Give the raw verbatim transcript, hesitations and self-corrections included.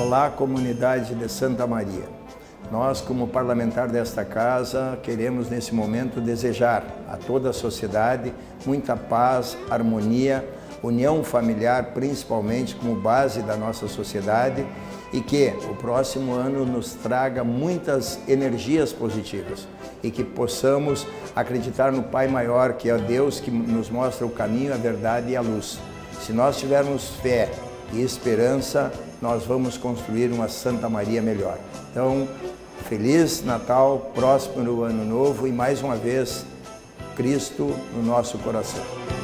Olá, comunidade de Santa Maria. Nós, como parlamentar desta casa, queremos nesse momento desejar a toda a sociedade muita paz, harmonia, união familiar, principalmente como base da nossa sociedade, e que o próximo ano nos traga muitas energias positivas e que possamos acreditar no Pai Maior, que é Deus que nos mostra o caminho, a verdade e a luz. Se nós tivermos fé e esperança, nós vamos construir uma Santa Maria melhor. Então, Feliz Natal, próspero Ano Novo e mais uma vez, Cristo no nosso coração.